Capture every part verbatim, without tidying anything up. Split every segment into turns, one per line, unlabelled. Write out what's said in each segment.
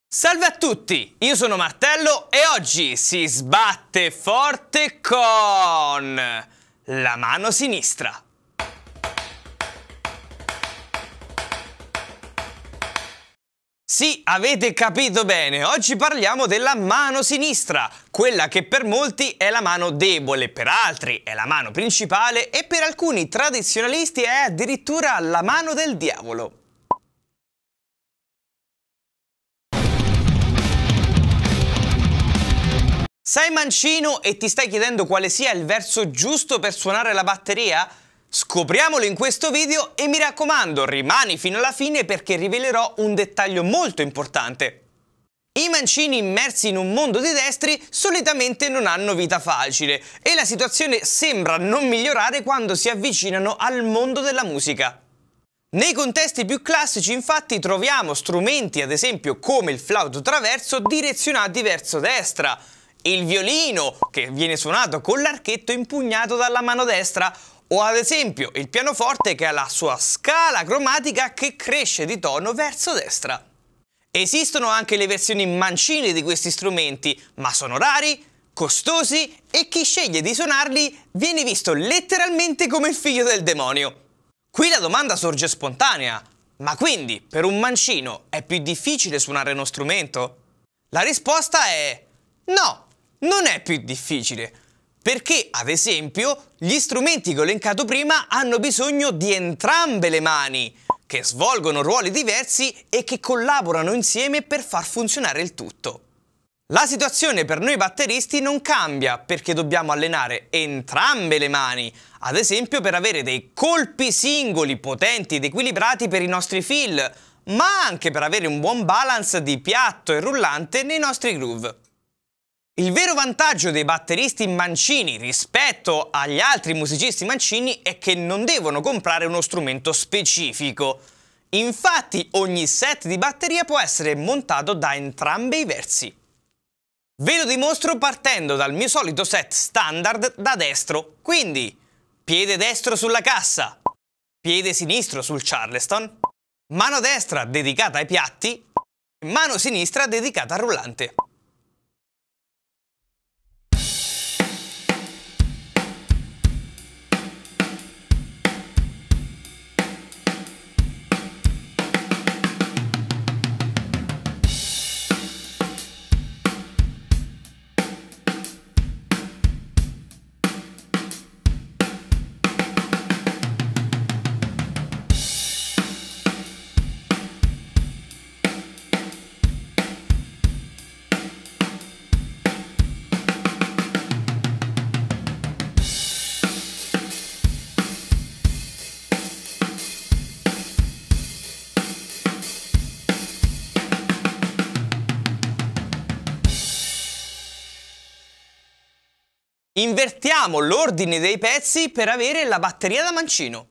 Salve a tutti, io sono Martello e oggi si sbatte forte con la mano sinistra. Sì, avete capito bene, oggi parliamo della mano sinistra, quella che per molti è la mano debole, per altri è la mano principale e per alcuni tradizionalisti è addirittura la mano del diavolo. Sei mancino e ti stai chiedendo quale sia il verso giusto per suonare la batteria? Scopriamolo in questo video e mi raccomando, rimani fino alla fine perché rivelerò un dettaglio molto importante. I mancini immersi in un mondo di destri solitamente non hanno vita facile e la situazione sembra non migliorare quando si avvicinano al mondo della musica. Nei contesti più classici infatti troviamo strumenti ad esempio come il flauto traverso direzionati verso destra, il violino che viene suonato con l'archetto impugnato dalla mano destra o ad esempio il pianoforte che ha la sua scala cromatica che cresce di tono verso destra. Esistono anche le versioni mancine di questi strumenti, ma sono rari, costosi e chi sceglie di suonarli viene visto letteralmente come il figlio del demonio. Qui la domanda sorge spontanea, ma quindi per un mancino è più difficile suonare uno strumento? La risposta è no, non è più difficile. Perché, ad esempio, gli strumenti che ho elencato prima hanno bisogno di entrambe le mani, che svolgono ruoli diversi e che collaborano insieme per far funzionare il tutto. La situazione per noi batteristi non cambia perché dobbiamo allenare entrambe le mani, ad esempio per avere dei colpi singoli potenti ed equilibrati per i nostri fill, ma anche per avere un buon balance di piatto e rullante nei nostri groove. Il vero vantaggio dei batteristi mancini rispetto agli altri musicisti mancini è che non devono comprare uno strumento specifico. Infatti ogni set di batteria può essere montato da entrambi i versi. Ve lo dimostro partendo dal mio solito set standard da destro, quindi piede destro sulla cassa, piede sinistro sul charleston, mano destra dedicata ai piatti e mano sinistra dedicata al rullante. Invertiamo l'ordine dei pezzi per avere la batteria da mancino.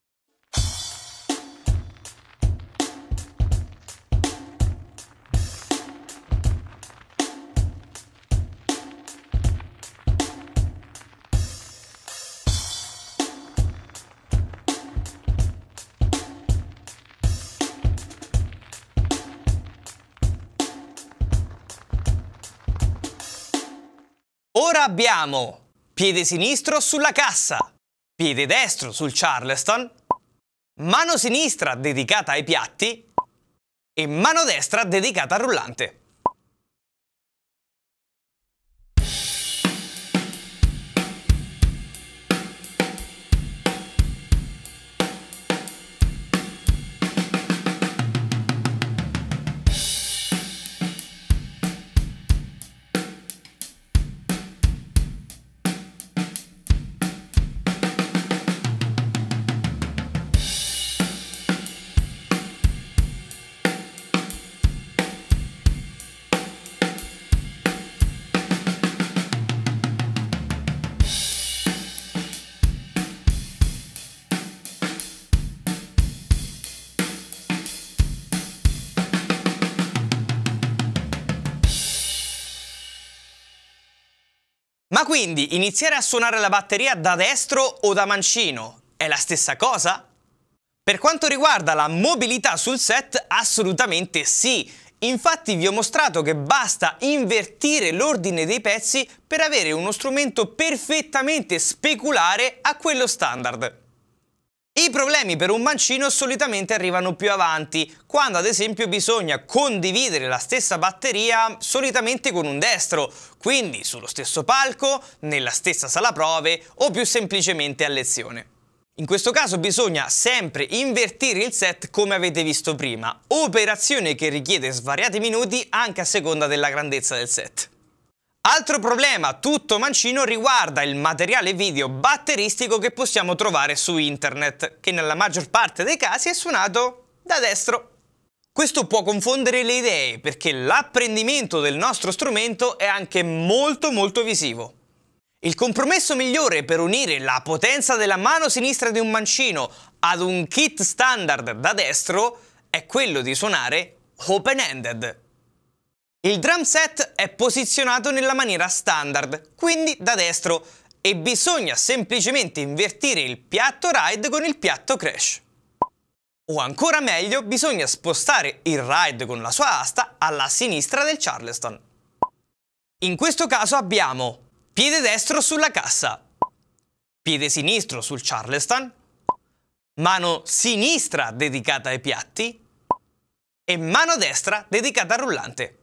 Ora abbiamo piede sinistro sulla cassa, piede destro sul charleston, mano sinistra dedicata ai piatti e mano destra dedicata al rullante. Ma quindi iniziare a suonare la batteria da destro o da mancino è la stessa cosa? Per quanto riguarda la mobilità sul set, assolutamente sì. Infatti vi ho mostrato che basta invertire l'ordine dei pezzi per avere uno strumento perfettamente speculare a quello standard. I problemi per un mancino solitamente arrivano più avanti, quando ad esempio bisogna condividere la stessa batteria solitamente con un destro, quindi sullo stesso palco, nella stessa sala prove o più semplicemente a lezione. In questo caso bisogna sempre invertire il set come avete visto prima, operazione che richiede svariati minuti anche a seconda della grandezza del set. Altro problema tutto mancino riguarda il materiale video batteristico che possiamo trovare su internet, che nella maggior parte dei casi è suonato da destro. Questo può confondere le idee, perché l'apprendimento del nostro strumento è anche molto molto visivo. Il compromesso migliore per unire la potenza della mano sinistra di un mancino ad un kit standard da destro è quello di suonare open-handed. Il drum set è posizionato nella maniera standard, quindi da destro, e bisogna semplicemente invertire il piatto ride con il piatto crash. O ancora meglio, bisogna spostare il ride con la sua asta alla sinistra del charleston. In questo caso abbiamo piede destro sulla cassa, piede sinistro sul charleston, mano sinistra dedicata ai piatti e mano destra dedicata al rullante.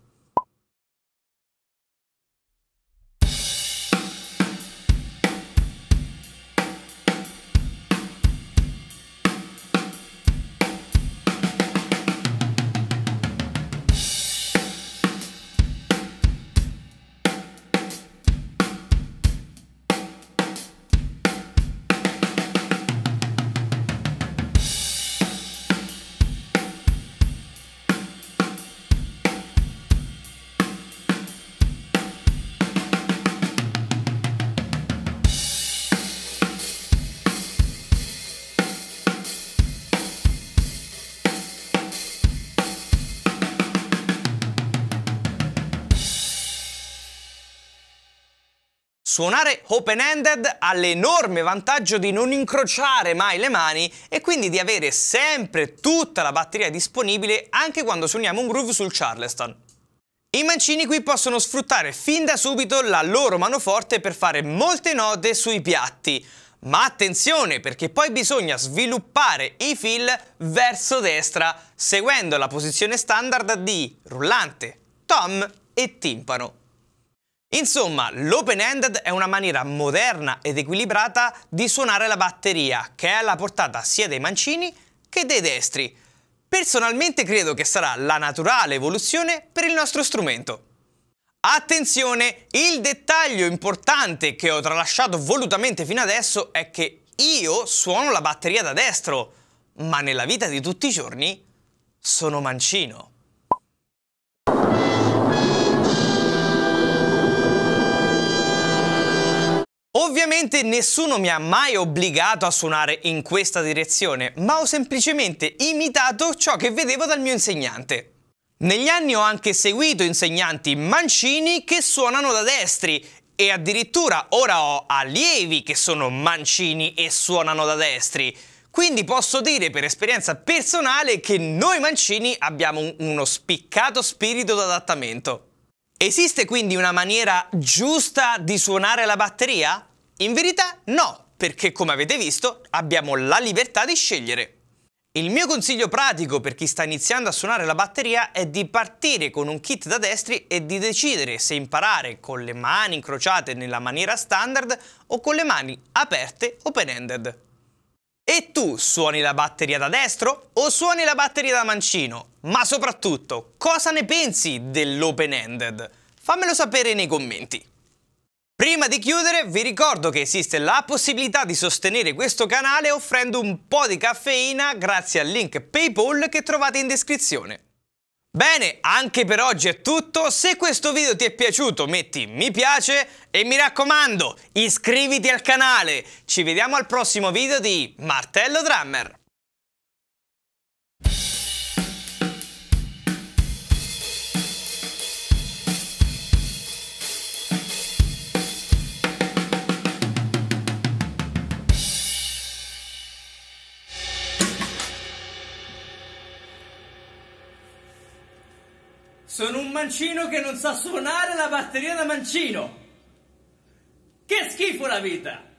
Suonare open-handed ha l'enorme vantaggio di non incrociare mai le mani e quindi di avere sempre tutta la batteria disponibile anche quando suoniamo un groove sul charleston. I mancini qui possono sfruttare fin da subito la loro manoforte per fare molte note sui piatti, ma attenzione perché poi bisogna sviluppare i fill verso destra seguendo la posizione standard di rullante, tom e timpano. Insomma, l'open-handed è una maniera moderna ed equilibrata di suonare la batteria, che è alla portata sia dei mancini che dei destri. Personalmente credo che sarà la naturale evoluzione per il nostro strumento. Attenzione, il dettaglio importante che ho tralasciato volutamente fino adesso è che io suono la batteria da destro, ma nella vita di tutti i giorni sono mancino. Ovviamente nessuno mi ha mai obbligato a suonare in questa direzione, ma ho semplicemente imitato ciò che vedevo dal mio insegnante. Negli anni ho anche seguito insegnanti mancini che suonano da destri e addirittura ora ho allievi che sono mancini e suonano da destri. Quindi posso dire per esperienza personale che noi mancini abbiamo un, uno spiccato spirito d'adattamento. Esiste quindi una maniera giusta di suonare la batteria? In verità no, perché come avete visto abbiamo la libertà di scegliere. Il mio consiglio pratico per chi sta iniziando a suonare la batteria è di partire con un kit da destri e di decidere se imparare con le mani incrociate nella maniera standard o con le mani aperte open-handed. E tu suoni la batteria da destro o suoni la batteria da mancino? Ma soprattutto, cosa ne pensi dell'open-handed? Fammelo sapere nei commenti. Prima di chiudere vi ricordo che esiste la possibilità di sostenere questo canale offrendo un po' di caffeina grazie al link PayPal che trovate in descrizione. Bene, anche per oggi è tutto. Se questo video ti è piaciuto metti mi piace e mi raccomando iscriviti al canale. Ci vediamo al prossimo video di Martello Drummer. Sono un mancino che non sa suonare la batteria da mancino. Che schifo la vita!